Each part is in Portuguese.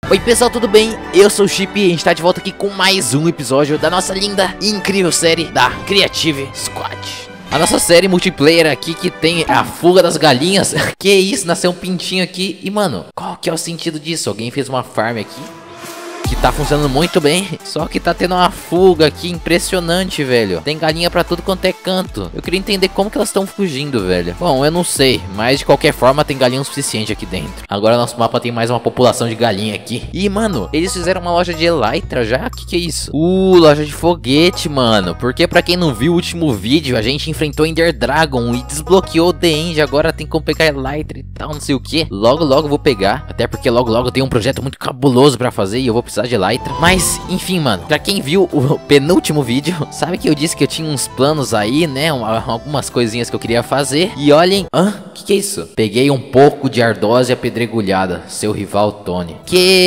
Oi pessoal, tudo bem? Eu sou o Chip e a gente tá de volta aqui com mais um episódio da nossa linda e incrível série da Creative Squad. A nossa série multiplayer aqui que tem a fuga das galinhas. Que isso, nasceu um pintinho aqui. E mano, qual que é o sentido disso? Alguém fez uma farm aqui que tá funcionando muito bem, só que tá tendo uma fuga aqui impressionante, velho. Tem galinha pra tudo quanto é canto. Eu queria entender como que elas estão fugindo, velho. Bom, eu não sei, mas de qualquer forma tem galinha o suficiente aqui dentro. Agora nosso mapa tem mais uma população de galinha aqui. E, mano, eles fizeram uma loja de elytra já? Que é isso? Loja de foguete, mano. Porque pra quem não viu o último vídeo, a gente enfrentou Ender Dragon e desbloqueou The End. Agora tem como pegar elytra e tal, não sei o que. Logo vou pegar, até porque logo tem um projeto muito cabuloso pra fazer e eu vou precisar de elytra. Mas, enfim, mano, pra quem viu o penúltimo vídeo, sabe que eu disse que eu tinha uns planos aí, né? Algumas coisinhas que eu queria fazer. E olhem... que é isso? Peguei um pouco de ardósia pedregulhada, seu rival Tony.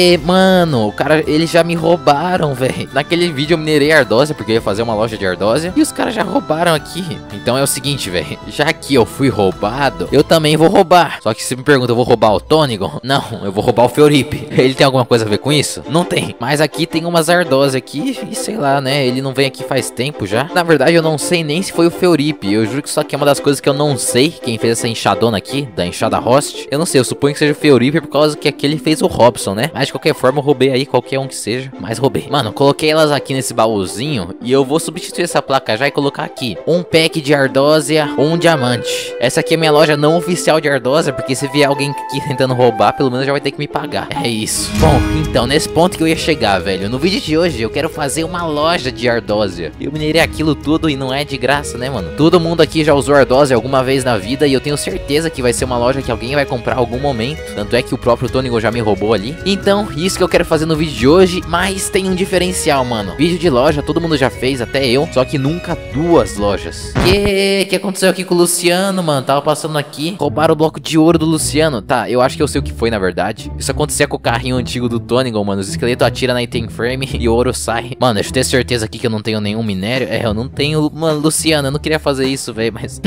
Mano, o cara, eles já me roubaram, velho. Naquele vídeo eu minerei ardósia, porque eu ia fazer uma loja de ardósia. E os caras já roubaram aqui. Então é o seguinte, velho. Já que eu fui roubado, eu também vou roubar. Só que se me pergunta, eu vou roubar o Tonigon? Não, eu vou roubar o Feuripe. Ele tem alguma coisa a ver com isso? Não tem. Mas aqui tem umas ardósias aqui e sei lá, né? Ele não vem aqui faz tempo já. Na verdade, eu não sei nem se foi o Feuripe. Eu juro que isso aqui é uma das coisas que eu não sei. Quem fez essa enxadona aqui, da enxada Host, eu não sei, eu suponho que seja o Feuripe por causa que aquele fez o Robson, né? Mas de qualquer forma eu roubei aí, qualquer um que seja, mas roubei. Mano, coloquei elas aqui nesse baúzinho e eu vou substituir essa placa já e colocar aqui um pack de ardósia, um diamante. Essa aqui é minha loja não oficial de ardósia, porque se vier alguém aqui tentando roubar, pelo menos já vai ter que me pagar. É isso. Bom, então, nesse ponto que eu ia chegar, velho, no vídeo de hoje eu quero fazer uma loja de ardósia. Eu minerei aquilo tudo e não é de graça, né, mano? Todo mundo aqui já usou ardósia alguma vez na vida e eu tenho certeza que vai ser uma loja que alguém vai comprar em algum momento. Tanto é que o próprio Tonigon já me roubou ali. Então, isso que eu quero fazer no vídeo de hoje. Mas tem um diferencial, mano. Vídeo de loja, todo mundo já fez, até eu. Só que nunca duas lojas. Que aconteceu aqui com o Luciano, mano? Tava passando aqui, roubaram o bloco de ouro do Luciano. Tá, eu acho que eu sei o que foi, na verdade. Isso acontecia com o carrinho antigo do Tonigon, mano. Os esqueletos atiram na item frame e o ouro sai. Mano, deixa eu ter certeza aqui que eu não tenho nenhum minério. Eu não tenho... Mano, Luciano, eu não queria fazer isso, velho, mas...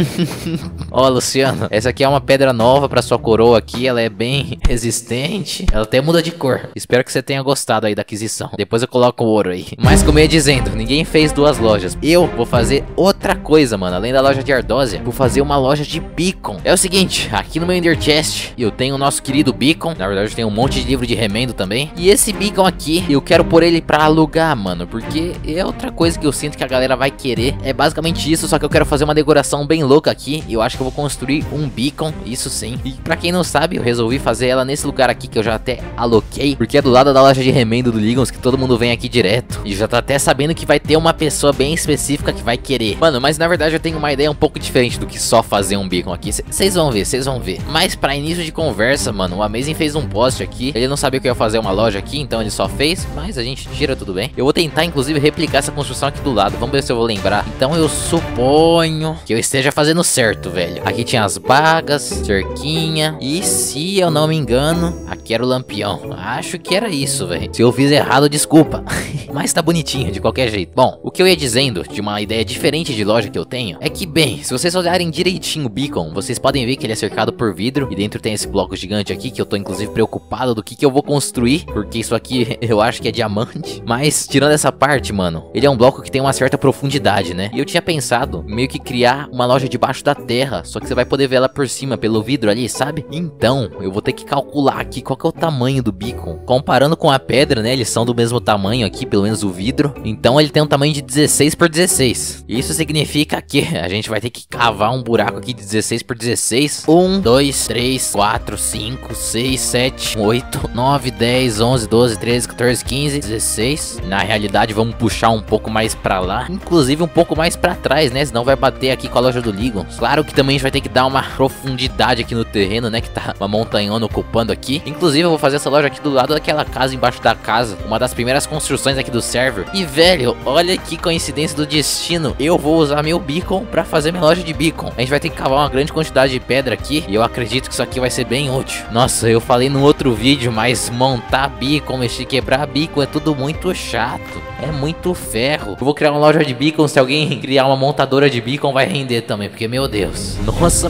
Ó, Luciano, essa aqui é uma pedra nova pra sua coroa aqui. Ela é bem resistente. Ela até muda de cor. Espero que você tenha gostado aí da aquisição. Depois eu coloco o ouro aí. Mas como eu ia dizendo, ninguém fez duas lojas. Eu vou fazer outra coisa, mano. Além da loja de ardósia, vou fazer uma loja de beacon. É o seguinte, aqui no meu Ender Chest eu tenho o nosso querido beacon. Na verdade eu tenho um monte de livro de remendo também. E esse beacon aqui, eu quero pôr ele pra alugar, mano. Porque é outra coisa que eu sinto que a galera vai querer. É basicamente isso, só que eu quero fazer uma decoração bem louca aqui. E eu acho que eu vou construir um beacon, isso sim. E pra quem não sabe, eu resolvi fazer ela nesse lugar aqui que eu já até aloquei, porque é do lado da loja de remendo do Ligons, que todo mundo vem aqui direto. E já tá até sabendo que vai ter uma pessoa bem específica que vai querer. Mano, mas na verdade eu tenho uma ideia um pouco diferente do que só fazer um beacon aqui. Vocês vão ver, vocês vão ver. Mas pra início de conversa, mano, o Amazing fez um post aqui. Ele não sabia que eu ia fazer uma loja aqui, então ele só fez. Mas a gente tira, tudo bem. Eu vou tentar, inclusive, replicar essa construção aqui do lado. Vamos ver se eu vou lembrar. Então eu suponho que eu esteja fazendo certo, velho. Aqui tinha as bagas, cerquinha. E se eu não me engano, aqui era o lampião. Acho que era isso, velho. Se eu fiz errado, desculpa. Mas tá bonitinho, de qualquer jeito. Bom, o que eu ia dizendo de uma ideia diferente de loja que eu tenho é que, bem, se vocês olharem direitinho o beacon, vocês podem ver que ele é cercado por vidro. E dentro tem esse bloco gigante aqui, que eu tô inclusive preocupado do que eu vou construir, porque isso aqui eu acho que é diamante. Mas, tirando essa parte, mano, ele é um bloco que tem uma certa profundidade, né? E eu tinha pensado meio que criar uma loja debaixo da terra, só que você vai poder ver ela por cima, pelo vidro ali, sabe? Então, eu vou ter que calcular aqui qual que é o tamanho do beacon. Comparando com a pedra, né? Eles são do mesmo tamanho aqui, pelo menos o vidro. Então ele tem um tamanho de 16 por 16. Isso significa que a gente vai ter que cavar um buraco aqui de 16 por 16. 1, 2, 3, 4, 5, 6, 7, 8, 9, 10, 11, 12, 13, 14, 15, 16. Na realidade, vamos puxar um pouco mais pra lá. Inclusive um pouco mais pra trás, né? Senão vai bater aqui com a loja do Ligon. Claro que também a gente vai ter que dar uma profundidade aqui no terreno, né? Que tá uma montanhona ocupando aqui. Inclusive eu vou fazer essa loja aqui do lado daquela casa, embaixo da casa. Uma das primeiras construções aqui do server. E velho, olha que coincidência do destino. Eu vou usar meu beacon pra fazer minha loja de beacon. A gente vai ter que cavar uma grande quantidade de pedra aqui. E eu acredito que isso aqui vai ser bem útil. Nossa, eu falei no outro vídeo, mas montar beacon, mexer, quebrar beacon é tudo muito chato. É muito ferro. Eu vou criar uma loja de beacon. Se alguém criar uma montadora de beacon, vai render também, porque meu Deus. Nossa, mano, mas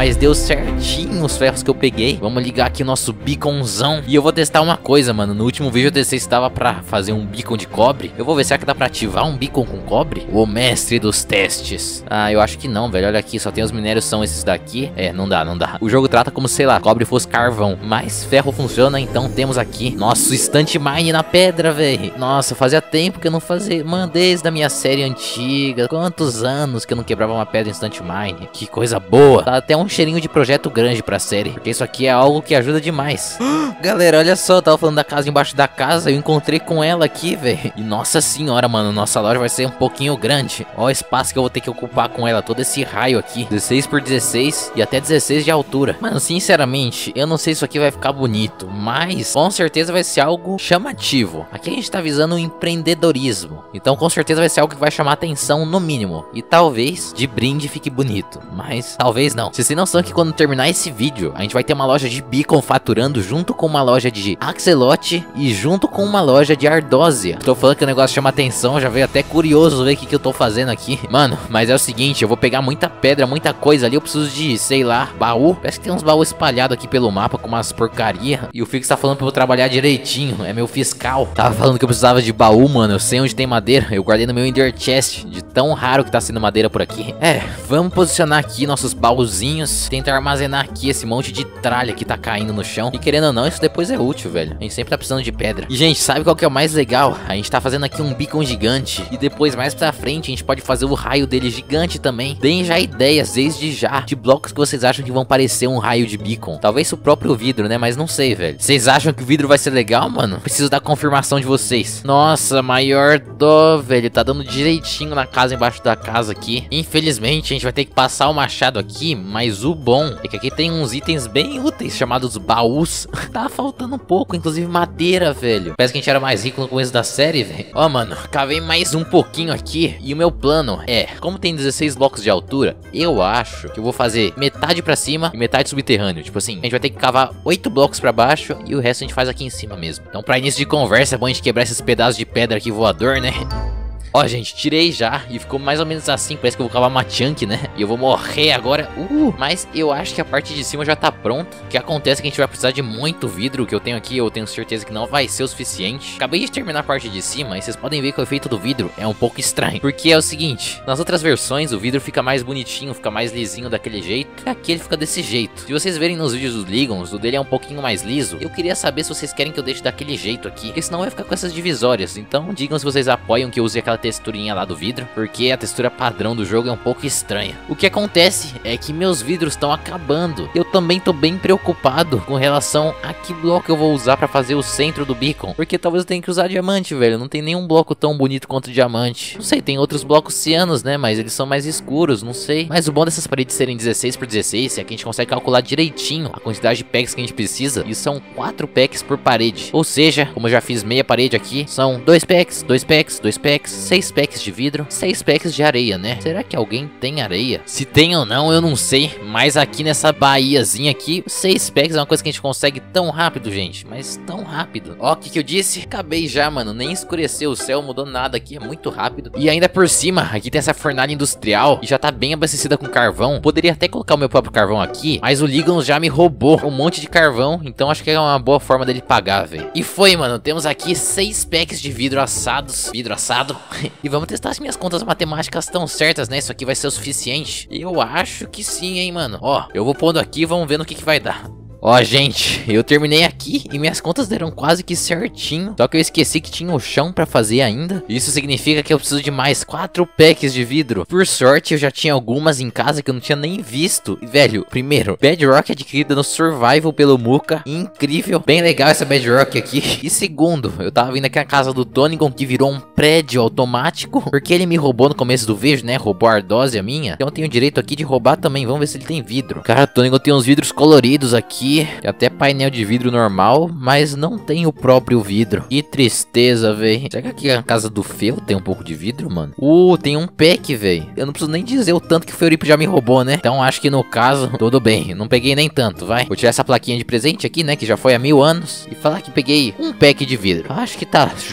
mas deu certinho os ferros que eu peguei. Vamos ligar aqui o nosso beaconzão. E eu vou testar uma coisa, mano. No último vídeo eu testei se dava pra fazer um beacon de cobre. Eu vou ver, será que dá pra ativar um beacon com cobre? O mestre dos testes. Ah, eu acho que não, velho. Olha aqui, só tem os minérios, são esses daqui. É, não dá. O jogo trata como, sei lá, cobre fosse carvão. Mas ferro funciona, então temos aqui nosso instant mine na pedra, velho. Nossa, fazia tempo que eu não fazia. Mano, desde a minha série antiga. Quantos anos que eu não quebrava uma pedra instant mine. Que coisa boa. Tá até um cheirinho de projeto grande pra série. Porque isso aqui é algo que ajuda demais. Galera, olha só, eu tava falando da casa embaixo da casa. Eu encontrei com ela aqui, velho. E nossa senhora, mano, nossa loja vai ser um pouquinho grande. Olha o espaço que eu vou ter que ocupar com ela. Todo esse raio aqui, 16 por 16 e até 16 de altura. Mano, sinceramente, eu não sei se isso aqui vai ficar bonito, mas com certeza vai ser algo chamativo. Aqui a gente tá visando o empreendedorismo, então com certeza vai ser algo que vai chamar atenção no mínimo. E talvez de brinde fique bonito, mas talvez não. Vocês têm noção que quando terminar esse vídeo, a gente vai ter uma loja de beacon faturando junto com uma loja de axolote e junto com uma loja de ardósia. Tô falando que o negócio chama atenção, já veio até curioso ver o que eu tô fazendo aqui. Mano, mas é o seguinte, eu vou pegar muita pedra, muita coisa ali. Eu preciso de, sei lá, baú. Parece que tem uns baús espalhados aqui pelo mapa com umas porcaria. E o Fix tá falando pra eu trabalhar direitinho, é meu fiscal. Tava falando que eu precisava de baú, mano. Eu sei onde tem madeira, eu guardei no meu Ender Chest, de tão raro que tá sendo madeira por aqui. É, vamos posicionar aqui nossos baúzinhos, tentar armazenar aqui esse monte de tralha que tá caindo no chão. E querendo ou não, isso depois é útil, velho. A gente sempre tá precisando de pedra. E gente, sabe qual que é o mais legal? A gente tá fazendo aqui um beacon gigante e depois mais pra frente a gente pode fazer o raio dele gigante também. Deem já ideias desde já de blocos que vocês acham que vão parecer um raio de beacon. Talvez o próprio vidro, né? Mas não sei, velho. Vocês acham que o vidro vai ser legal, mano? Preciso da confirmação de vocês. Nossa, maior dó, velho. Tá dando direitinho na casa embaixo da casa aqui. Infelizmente, a gente vai ter que passar o machado aqui, mas o bom é que aqui tem uns itens bem úteis chamados baús. Tá faltando um pouco, inclusive madeira, velho. Parece que a gente era mais rico no começo da série, velho. Ó, mano, cavei mais um pouquinho aqui e o meu plano é, como tem 16 blocos de altura, eu acho que eu vou fazer metade pra cima e metade subterrâneo. Tipo assim, a gente vai ter que cavar 8 blocos pra baixo e o resto a gente faz aqui em cima mesmo. Então pra início de conversa é bom a gente quebrar esses pedaços de pedra aqui voador, né? Ó, gente, tirei já e ficou mais ou menos assim. Parece que eu vou cavar uma chunk, né? E eu vou morrer agora. Mas eu acho que a parte de cima já tá pronta. O que acontece é que a gente vai precisar de muito vidro. O que eu tenho aqui, eu tenho certeza que não vai ser o suficiente. Acabei de terminar a parte de cima e vocês podem ver que o efeito do vidro é um pouco estranho. Porque é o seguinte, nas outras versões o vidro fica mais bonitinho, fica mais lisinho daquele jeito. E aqui ele fica desse jeito. Se vocês verem nos vídeos dos Ligons, o dele é um pouquinho mais liso. Eu queria saber se vocês querem que eu deixe daquele jeito aqui, porque senão vai ficar com essas divisórias. Então digam se vocês apoiam que eu use aquela texturinha lá do vidro, porque a textura padrão do jogo é um pouco estranha. O que acontece é que meus vidros estão acabando. Eu também tô bem preocupado com relação a que bloco eu vou usar pra fazer o centro do beacon, porque talvez eu tenha que usar diamante, velho. Não tem nenhum bloco tão bonito quanto diamante. Não sei, tem outros blocos cianos, né, mas eles são mais escuros, não sei. Mas o bom dessas paredes serem 16 por 16 é que a gente consegue calcular direitinho a quantidade de packs que a gente precisa, e são 4 packs por parede. Ou seja, como eu já fiz meia parede aqui, são 2 packs, 2 packs, 2 packs, 6 packs de vidro, 6 packs de areia, né? Será que alguém tem areia? Se tem ou não, eu não sei. Mas aqui nessa baíazinha aqui, 6 packs é uma coisa que a gente consegue tão rápido, gente. Mas tão rápido. Ó, o que eu disse? Acabei já, mano. Nem escureceu o céu, mudou nada aqui. É muito rápido. E ainda por cima, aqui tem essa fornalha industrial e já tá bem abastecida com carvão. Poderia até colocar o meu próprio carvão aqui, mas o Ligon já me roubou um monte de carvão. Então acho que é uma boa forma dele pagar, velho. E foi, mano. Temos aqui 6 packs de vidro assados. Vidro assado. E vamos testar se minhas contas matemáticas estão certas, né? Isso aqui vai ser o suficiente. Eu acho que sim, hein, mano. Ó, eu vou pondo aqui e vamos ver no que vai dar. Ó, gente, eu terminei aqui e minhas contas deram quase que certinho. Só que eu esqueci que tinha o chão pra fazer ainda. Isso significa que eu preciso de mais 4 packs de vidro. Por sorte, eu já tinha algumas em casa que eu não tinha nem visto. E, velho, primeiro, Bedrock adquirida no Survival pelo Muka. Incrível. Bem legal essa Bedrock aqui. E segundo, eu tava vindo aqui na casa do Tonigon, que virou um prédio automático. Porque ele me roubou no começo do vídeo, né? Roubou a ardósia minha. Então eu tenho direito aqui de roubar também. Vamos ver se ele tem vidro. Cara, o Tonigon tem uns vidros coloridos aqui. E até painel de vidro normal, mas não tem o próprio vidro. Que tristeza, velho. Será que aqui na casa do Feu tem um pouco de vidro, mano? Tem um pack, velho. Eu não preciso nem dizer o tanto que o Feuripo já me roubou, né? Então acho que no caso, tudo bem. Não peguei nem tanto, vai. Vou tirar essa plaquinha de presente aqui, né? Que já foi há 1000 anos. E falar que peguei um pack de vidro. Acho que tá justo.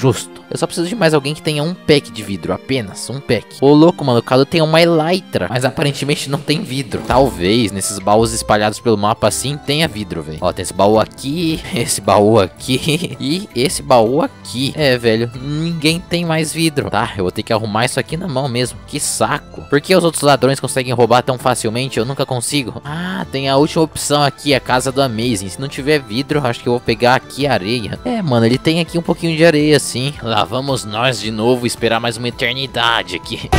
Eu só preciso de mais alguém que tenha um pack de vidro, apenas um pack. Ô louco, mano, o Cadu tem uma elytra, mas aparentemente não tem vidro. Talvez nesses baús espalhados pelo mapa assim tenha vidro, velho. Ó, tem esse baú aqui, esse baú aqui e esse baú aqui. É, velho, ninguém tem mais vidro. Tá, eu vou ter que arrumar isso aqui na mão mesmo. Que saco. Por que os outros ladrões conseguem roubar tão facilmente? Eu nunca consigo. Ah, tem a última opção aqui, a casa do Amazing. Se não tiver vidro, acho que eu vou pegar aqui areia. É, mano, ele tem aqui um pouquinho de areia, sim. Lá vamos nós de novo esperar mais uma eternidade aqui.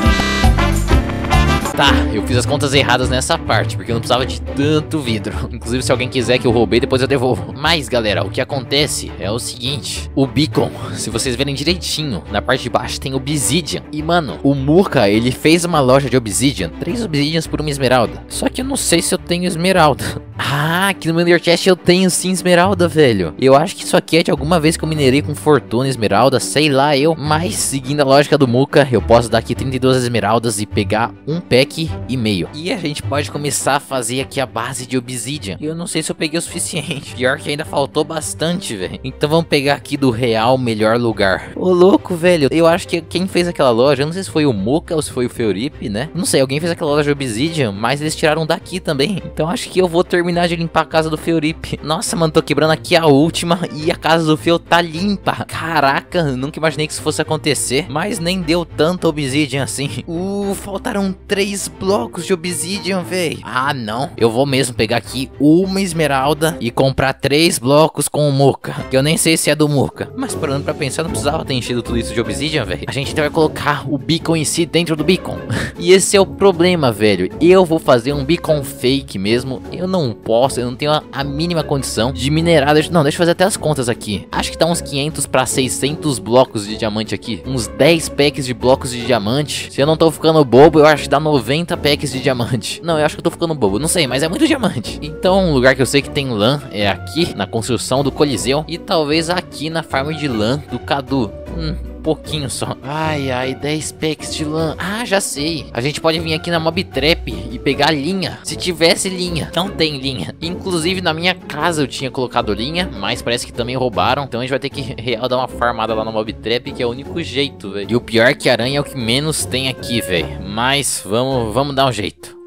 Tá, eu fiz as contas erradas nessa parte, porque eu não precisava de tanto vidro. Inclusive, se alguém quiser que eu roubei, depois eu devolvo. Mas, galera, o que acontece é o seguinte. O beacon, se vocês verem direitinho, na parte de baixo tem obsidian. E, mano, o Muka, ele fez uma loja de obsidian. 3 obsidians por uma esmeralda. Só que eu não sei se eu tenho esmeralda. Ah, aqui no meu Ender Chest eu tenho sim esmeralda, velho. Eu acho que isso aqui é de alguma vez que eu minerei com fortuna esmeralda, sei lá eu. Mas, seguindo a lógica do Muka, eu posso dar aqui 32 esmeraldas e pegar um pack e meio. E a gente pode começar a fazer aqui a base de obsidian. E eu não sei se eu peguei o suficiente. Pior que ainda faltou bastante, velho. Então vamos pegar aqui do real melhor lugar. Ô louco, velho. Eu acho que quem fez aquela loja, eu não sei se foi o Muka ou se foi o Feurip, né? Não sei, alguém fez aquela loja de obsidian, mas eles tiraram daqui também. Então acho que eu vou terminar de limpar a casa do Feurip. Nossa, mano, tô quebrando aqui a última e a casa do Feu tá limpa. Caraca, nunca imaginei que isso fosse acontecer. Mas nem deu tanto obsidian assim. Faltaram 3 blocos de obsidian, véi. Ah, não. Eu vou mesmo pegar aqui uma esmeralda e comprar 3 blocos com o Muka. Que eu nem sei se é do Muka. Mas parando pra pensar, não precisava ter enchido tudo isso de obsidian, velho. A gente vai colocar o beacon em si dentro do beacon. E esse é o problema, velho. Eu vou fazer um beacon fake mesmo. Eu não posso, eu não tenho a mínima condição de minerar. Não, deixa eu fazer até as contas aqui. Acho que tá uns 500 pra 600 blocos de diamante aqui. Uns 10 packs de blocos de diamante. Se eu não tô ficando bobo, eu acho que dá 90 packs de diamante. Não, eu acho que eu tô ficando bobo, não sei, mas é muito diamante. Então, um lugar que eu sei que tem lã é aqui, na construção do Coliseu. E talvez aqui na farm de lã do Cadu. Pouquinho só. Ai, 10 packs de lã. Ah, já sei. A gente pode vir aqui na Mob Trap e pegar linha. Se tivesse linha. Não tem linha. Inclusive na minha casa eu tinha colocado linha, mas parece que também roubaram. Então a gente vai ter que real dar uma farmada lá na Mob Trap, que é o único jeito, velho. E o pior é que aranha é o que menos tem aqui, velho. Mas vamos dar um jeito.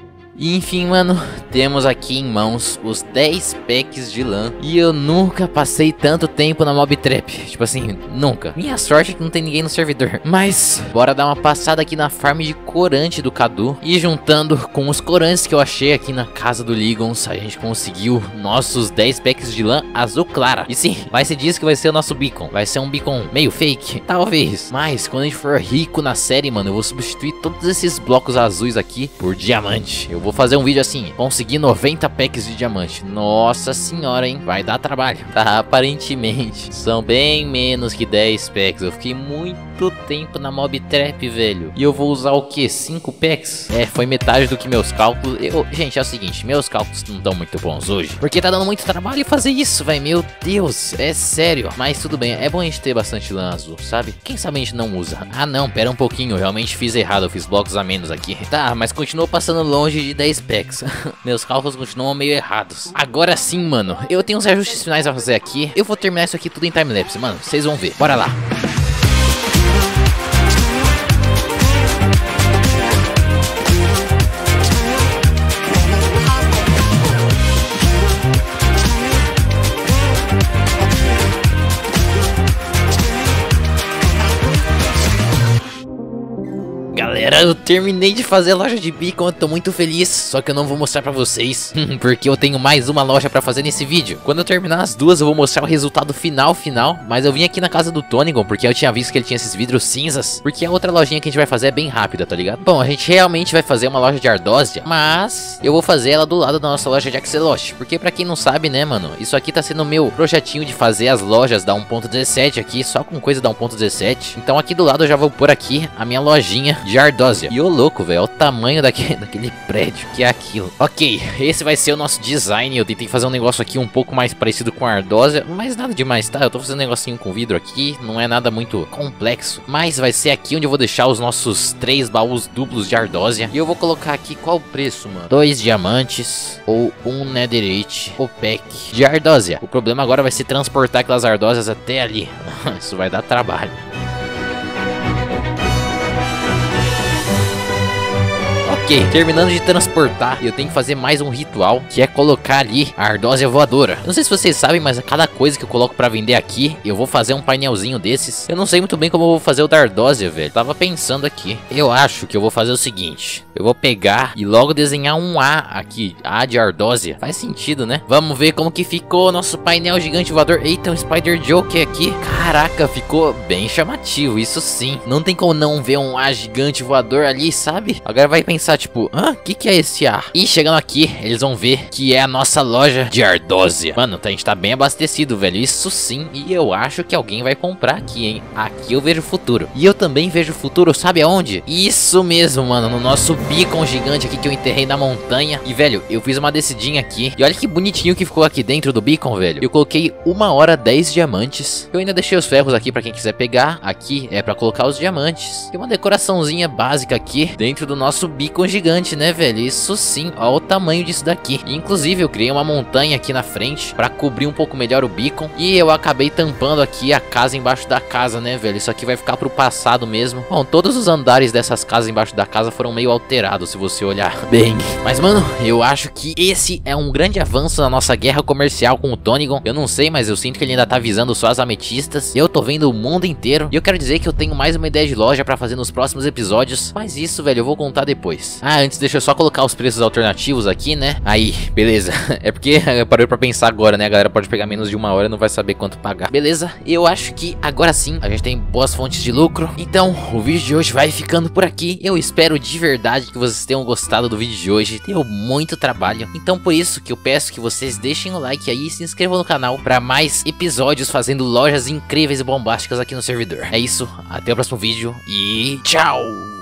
E enfim, mano, temos aqui em mãos os 10 packs de lã. E eu nunca passei tanto tempo na Mob Trap. Tipo assim, nunca. Minha sorte é que não tem ninguém no servidor. Mas, bora dar uma passada aqui na farm de corante do Cadu. E juntando com os corantes que eu achei aqui na casa do Ligons, a gente conseguiu nossos 10 packs de lã azul clara. E sim, vai ser disso que vai ser o nosso beacon. Vai ser um beacon meio fake, talvez. Mas, quando a gente for rico na série, mano, eu vou substituir todos esses blocos azuis aqui por diamante. Eu vou fazer um vídeo assim, conseguir 90 packs de diamante. Nossa senhora, hein? Vai dar trabalho. Tá, aparentemente são bem menos que 10 packs. Eu fiquei muito tempo na Mob Trap, velho. E eu vou usar o que? 5 packs? É, foi metade do que meus cálculos. Gente, é o seguinte, meus cálculos não estão muito bons hoje, porque tá dando muito trabalho fazer isso, velho. Meu Deus, é sério. Mas tudo bem, é bom a gente ter bastante lã azul, sabe? Quem sabe a gente não usa. Ah não, pera um pouquinho, eu realmente fiz errado. Eu fiz blocos a menos aqui. Tá, mas continuou passando longe de 10 packs. Meus cálculos continuam meio errados. Agora sim, mano, eu tenho uns ajustes finais a fazer aqui. Eu vou terminar isso aqui tudo em timelapse, mano. Vocês vão ver, bora lá. Galera, eu terminei de fazer a loja de beacon, eu tô muito feliz, só que eu não vou mostrar pra vocês, porque eu tenho mais uma loja pra fazer nesse vídeo. Quando eu terminar as duas, eu vou mostrar o resultado final, mas eu vim aqui na casa do Tonigon, porque eu tinha visto que ele tinha esses vidros cinzas, porque a outra lojinha que a gente vai fazer é bem rápida, tá ligado? Bom, a gente realmente vai fazer uma loja de Ardósia, mas eu vou fazer ela do lado da nossa loja de Axelost, porque pra quem não sabe, né, mano, isso aqui tá sendo o meu projetinho de fazer as lojas da 1.17 aqui, só com coisa da 1.17. Então aqui do lado eu já vou pôr aqui a minha lojinha de Ardósia ardósia. E ô louco, velho, olha o tamanho daquele prédio, que é aquilo. Ok, esse vai ser o nosso design. Eu tentei fazer um negócio aqui um pouco mais parecido com a ardósia, mas nada demais, tá? Eu tô fazendo um negocinho com vidro aqui, não é nada muito complexo, mas vai ser aqui onde eu vou deixar os nossos 3 baús duplos de ardósia. E eu vou colocar aqui qual o preço, mano? 2 diamantes ou 1 netherite ou pack de ardósia. O problema agora vai ser transportar aquelas ardósias até ali. Isso vai dar trabalho. Ok, terminando de transportar, eu tenho que fazer mais um ritual, que é colocar ali a ardósia voadora. Não sei se vocês sabem, mas a cada coisa que eu coloco pra vender aqui, eu vou fazer um painelzinho desses. Eu não sei muito bem como eu vou fazer o da ardósia, velho. Tava pensando aqui. Eu acho que eu vou fazer o seguinte. Eu vou pegar e logo desenhar um A aqui. A de ardósia. Faz sentido, né? Vamos ver como que ficou o nosso painel gigante voador. Eita, um Spider Joke aqui. Caraca, ficou bem chamativo, isso sim. Não tem como não ver um A gigante voador ali, sabe? Agora vai pensar, tipo, que é esse A? E chegando aqui, eles vão ver que é a nossa loja de ardósia. Mano, a gente tá bem abastecido, velho. Isso sim. E eu acho que alguém vai comprar aqui, hein? Aqui eu vejo futuro. E eu também vejo futuro, sabe aonde? Isso mesmo, mano. No nosso beacon gigante aqui que eu enterrei na montanha. E, velho, eu fiz uma descidinha aqui. E olha que bonitinho que ficou aqui dentro do beacon, velho. Eu coloquei 1 hora 10 diamantes. Eu ainda deixei os ferros aqui pra quem quiser pegar. Aqui é pra colocar os diamantes. E uma decoraçãozinha básica aqui dentro do nosso beacon gigante, né, velho? Isso sim, olha o tamanho disso daqui. Inclusive, eu criei uma montanha aqui na frente pra cobrir um pouco melhor o beacon. E eu acabei tampando aqui a casa embaixo da casa, né, velho? Isso aqui vai ficar pro passado mesmo. Bom, todos os andares dessas casas embaixo da casa foram meio alterados, se você olhar bem. Mas, mano, eu acho que esse é um grande avanço na nossa guerra comercial com o Tonigon. Eu não sei, mas eu sinto que ele ainda tá visando só as ametistas. Eu tô vendo o mundo inteiro. E eu quero dizer que eu tenho mais uma ideia de loja pra fazer nos próximos episódios. Mas isso, velho, eu vou contar depois. Antes deixa eu só colocar os preços alternativos aqui, né? Aí, beleza. É porque eu parei pra pensar agora, né? A galera pode pegar menos de 1 hora e não vai saber quanto pagar. Beleza, eu acho que agora sim a gente tem boas fontes de lucro. Então, o vídeo de hoje vai ficando por aqui. Eu espero de verdade que vocês tenham gostado do vídeo de hoje. Deu muito trabalho. Então, por isso que eu peço que vocês deixem o like aí e se inscrevam no canal pra mais episódios fazendo lojas incríveis e bombásticas aqui no servidor. É isso, até o próximo vídeo e tchau!